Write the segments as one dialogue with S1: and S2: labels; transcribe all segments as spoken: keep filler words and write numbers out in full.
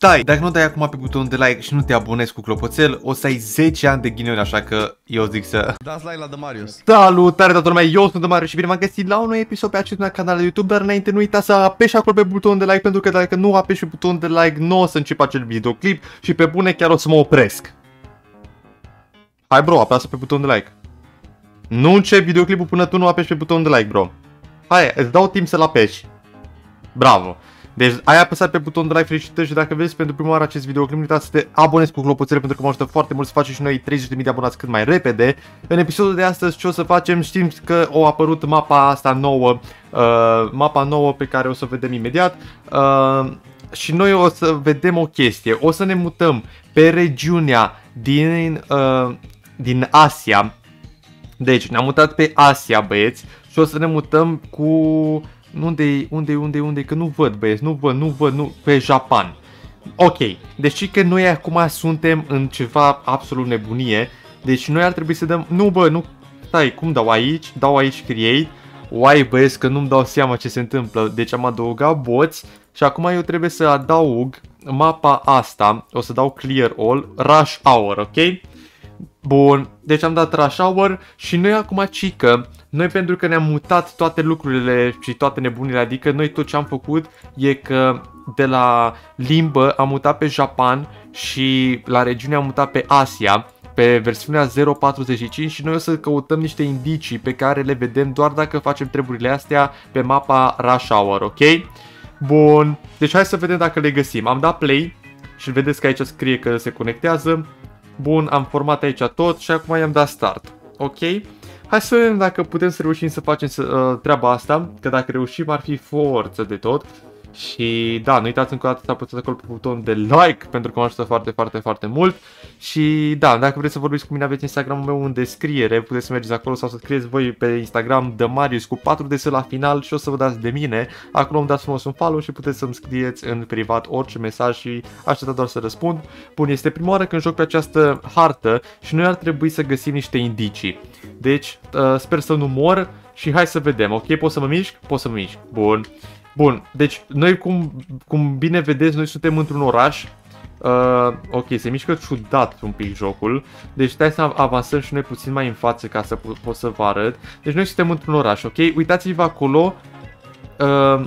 S1: stai! Dacă nu dai acum pe butonul de like și nu te abonezi cu clopoțel, o să ai zece ani de ghinioni, așa că eu zic să...
S2: Dați like la Damarius.
S1: Salutare toată lumea, eu sunt Damarius și bine m-am găsit la un nou episod pe acest canal de YouTube, dar înainte nu uita să apeși acolo pe butonul de like, pentru că dacă nu apeși pe butonul de like, nu o să încep acel videoclip și pe bune chiar o să mă opresc. Hai bro, apasă pe butonul de like. Nu încep videoclipul până tu nu apeși pe butonul de like, bro. Hai, îți dau timp să-l apeși. Bravo. Deci ai apăsat pe butonul de like, felicitări, și dacă vezi pentru prima oară acest videoclip, nu uitați să te abonezi cu clopoțele, pentru că mă ajută foarte mult să facem și noi treizeci de mii de abonați cât mai repede. În episodul de astăzi ce o să facem, știm că a apărut mapa asta nouă, uh, mapa nouă pe care o să o vedem imediat. Uh, și noi o să vedem o chestie, o să ne mutăm pe regiunea din, uh, din Asia. Deci ne-am mutat pe Asia, băieți, și o să ne mutăm cu... Unde, unde, unde, unde, că nu văd, băieți, nu văd, nu văd, nu, pe Japan. Ok, deci că noi acum suntem în ceva absolut nebunie. Deci noi ar trebui să dăm, nu bă, nu, stai, cum dau aici? Dau aici create. Uai, băieți, că nu-mi dau seama ce se întâmplă. Deci am adăugat boți și acum eu trebuie să adaug mapa asta. O să dau clear all, rush hour, ok? Bun, deci am dat rush hour și noi acum, cică, noi pentru că ne-am mutat toate lucrurile și toate nebunile, adică noi tot ce am făcut e că de la limbă am mutat pe Japan și la regiune am mutat pe Asia, pe versiunea zero patruzeci și cinci, și noi o să căutăm niște indicii pe care le vedem doar dacă facem treburile astea pe mapa rush hour, ok? Bun, deci hai să vedem dacă le găsim. Am dat play și vedeți că aici scrie că se conectează. Bun, am format aici tot și acum i-am dat start, ok? Hai să vedem dacă putem să reușim să facem uh, treaba asta, că dacă reușim ar fi forță de tot. Și da, nu uitați încă o dată să apăsați acolo pe butonul de like, pentru că mă ajută foarte, foarte, foarte mult. Și da, dacă vreți să vorbiți cu mine, aveți Instagramul meu în descriere, puteți să mergeți acolo sau să scrieți voi pe Instagram Damarius cu patru D S la final și o să vă dați de mine. Acolo îmi dați frumos un follow și puteți să-mi scrieți în privat orice mesaj și așteptați doar să răspund. Bun, este prima oară când joc pe această hartă și noi ar trebui să găsim niște indicii. Deci, uh, sper să nu mor și hai să vedem, ok? Pot să mă mișc? Pot să mă mișc. Bun. Bun, deci noi cum, cum bine vedeți, noi suntem într-un oraș. uh, Ok, se mișcă ciudat un pic jocul. Deci stai să avansăm și noi puțin mai în față ca să pot, pot să vă arăt. Deci noi suntem într-un oraș, ok? Uitați-vă acolo uh,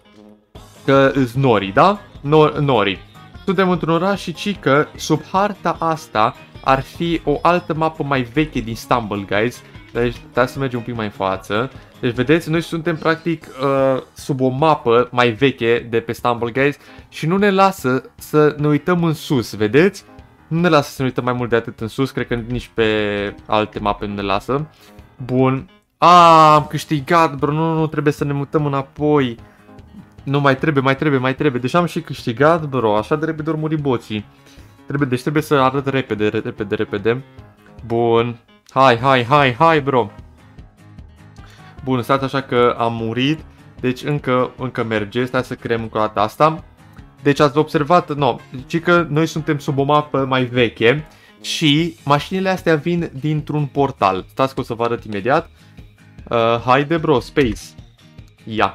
S1: că îs nori, da? Nor, nori. Suntem într-un oraș și cică sub harta asta ar fi o altă mapă mai veche din Stumble Guys. Deci stai să mergem un pic mai în față. Deci vedeți, noi suntem practic uh, sub o mapă mai veche de pe Stumble Guys și nu ne lasă să ne uităm în sus, vedeți? Nu ne lasă să ne uităm mai mult de atât în sus, cred că nici pe alte mape nu ne lasă. Bun. Ah, am câștigat, bro, nu, nu, trebuie să ne mutăm înapoi. Nu, mai trebuie, mai trebuie, mai trebuie. Deci am și câștigat, bro, așa de repede ori muri boții. Trebuie, deci trebuie să arăt repede, repede, repede. Bun. Hai, hai, hai, hai, bro. Bun, stați așa că am murit. Deci încă, încă merge. Stai să creăm încă o dată asta. Deci ați observat, no, ci că noi suntem sub o mapă mai veche și mașinile astea vin dintr-un portal. Stați că o să vă arăt imediat. uh, Haide, bro, space. Ia.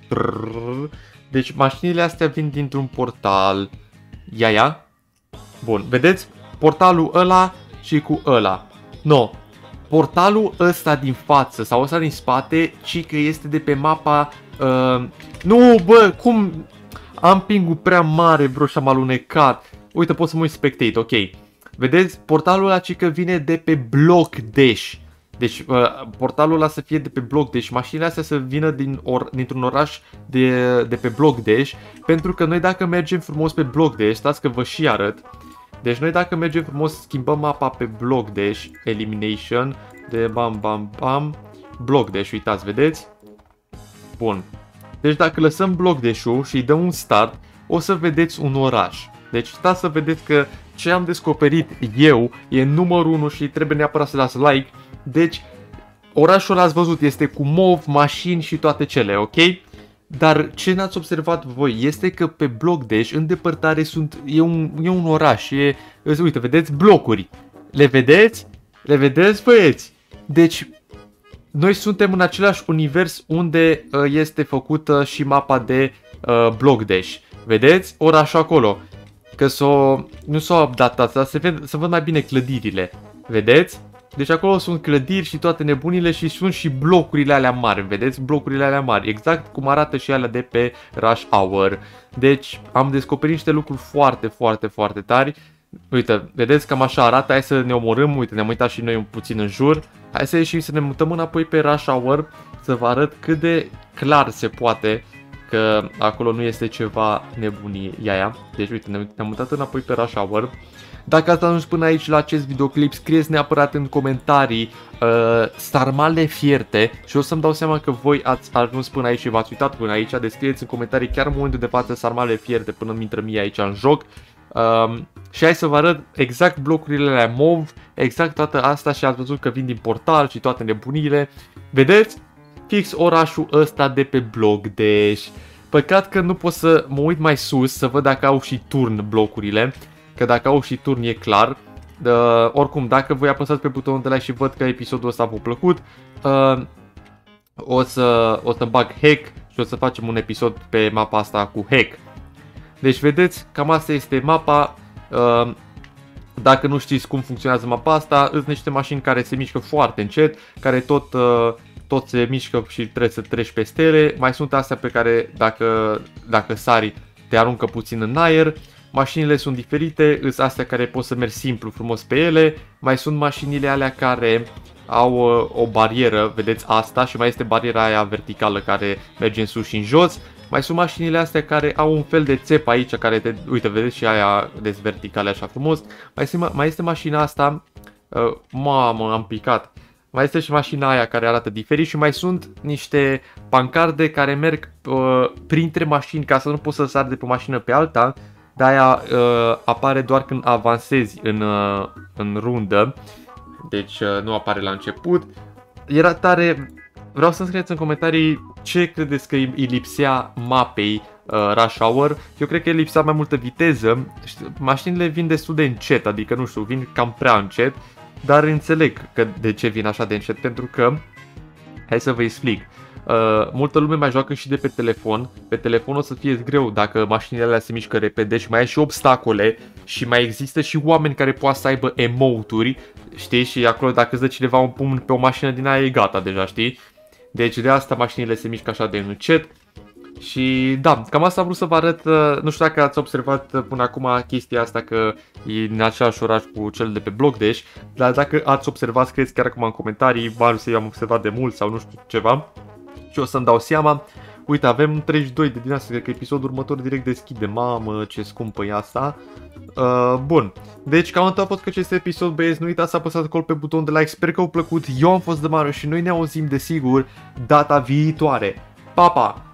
S1: Deci mașinile astea vin dintr-un portal. Ia, ia. Bun, vedeți? Portalul ăla și cu ăla. No, portalul ăsta din față sau ăsta din spate, ci că este de pe mapa... Uh, nu, bă, cum... Am pingul prea mare, bro, și am alunecat. Uite, pot să mă uit spectate, ok. Vedeți? Portalul ăla, ci că vine de pe Block Dash. Deci, uh, portalul ăla să fie de pe Block Dash. Mașinile astea să vină din or, dintr-un oraș de, de pe Block Dash. Pentru că noi dacă mergem frumos pe Block Dash, stați că vă și arăt. Deci noi dacă mergem frumos, schimbăm mapa pe Block Dash, Elimination, de bam bam bam, Block Dash, uitați, vedeți? Bun. Deci dacă lăsăm Block Dash-ul și îi dăm un start, o să vedeți un oraș. Deci stați să vedeți că ce am descoperit eu e numărul unu și trebuie neapărat să dați like. Deci orașul ați văzut, este cu mov, mașini și toate cele, ok? Dar ce n-ați observat voi este că pe Block Dash, în depărtare, sunt, e, un, e un oraș, e, uite, vedeți blocuri. Le vedeți? Le vedeți, băieți? Deci, noi suntem în același univers unde uh, este făcută și mapa de uh, Block Dash. Vedeți? Orașul acolo. că s-o, nu s-o updatat, dar se ved, să văd mai bine clădirile. Vedeți? Deci acolo sunt clădiri și toate nebunile și sunt și blocurile alea mari, vedeți? Blocurile alea mari, exact cum arată și alea de pe Rush Hour. Deci am descoperit niște lucruri foarte, foarte, foarte tari. Uite, vedeți cam așa arată, hai să ne omorâm, uite, ne-am uitat și noi un puțin în jur. Hai să ieșim să ne mutăm înapoi pe Rush Hour, să vă arăt cât de clar se poate că acolo nu este ceva nebunie aia. Deci uite, ne-am mutat înapoi pe Rush Hour. Dacă ați ajuns până aici la acest videoclip, scrieți neapărat în comentarii uh, sarmale fierte și o să-mi dau seama că voi ați ajuns până aici și v-ați uitat până aici. Deci scrieți în comentarii chiar în momentul de față sarmale fierte până îmi intră mie aici în joc. Uh, și hai să vă arăt exact blocurile alea mov, exact toată asta și ați văzut că vin din portal și toate nebuniile. Vedeți? Fix orașul ăsta de pe blog, deci păcat că nu pot să mă uit mai sus să văd dacă au și turn blocurile. Că dacă au și turn e clar. uh, Oricum, dacă voi apăsați pe butonul de like și văd că episodul ăsta v-a plăcut, uh, O să, o să bag hack și o să facem un episod pe mapa asta cu hack. Deci vedeți, cam asta este mapa. uh, Dacă nu știți cum funcționează mapa asta, sunt niște mașini care se mișcă foarte încet, care tot, uh, tot se mișcă și trebuie să treci peste ele. Mai sunt astea pe care dacă, dacă sari te aruncă puțin în aer. Mașinile sunt diferite, sunt astea care poți să mergi simplu, frumos pe ele. Mai sunt mașinile alea care au uh, o barieră, vedeți asta, și mai este bariera aia verticală care merge în sus și în jos. Mai sunt mașinile astea care au un fel de țep aici, care te, uite, vedeți și aia des verticale așa frumos. Mai este, mai este mașina asta, uh, mamă, am picat. Mai este și mașina aia care arată diferit și mai sunt niște pancarde care merg uh, printre mașini ca să nu poți să sari de pe o mașină pe alta. De-aia uh, apare doar când avansezi în, uh, în rundă, deci uh, nu apare la început. Era tare, vreau să scrieți în comentarii ce credeți că îi lipsea mapei uh, Rush Hour. Eu cred că îi lipsea mai multă viteză, mașinile vin destul de încet, adică nu știu, vin cam prea încet, dar înțeleg că de ce vin așa de încet, pentru că, hai să vă explic. Uh, multă lume mai joacă și de pe telefon. Pe telefon o să fie greu dacă mașinile alea se mișcă repede și mai ai și obstacole și mai există și oameni care poate să aibă emote-uri, știi? Și acolo dacă îți dă cineva un pumn pe o mașină din aia e gata deja, știi? Deci de asta mașinile se mișcă așa de încet. Și da, cam asta am vrut să vă arăt. uh, Nu știu dacă ați observat până acum chestia asta că e în același oraș cu cel de pe Block Dash. Dar dacă ați observat, scrieți chiar acum în comentarii. Bă, eu am observat de mult sau nu știu ceva și o să-mi dau seama. Uite, avem treizeci și doi de din asta, cred că episodul următor direct deschide. Mamă, ce scumpă e asta. uh, Bun, deci cam atât a fost că acest episod, băieți. Nu uitați să apăsați acolo pe butonul de like. Sper că v-a plăcut. Eu am fost de Mario și noi ne auzim desigur data viitoare. Pa, pa!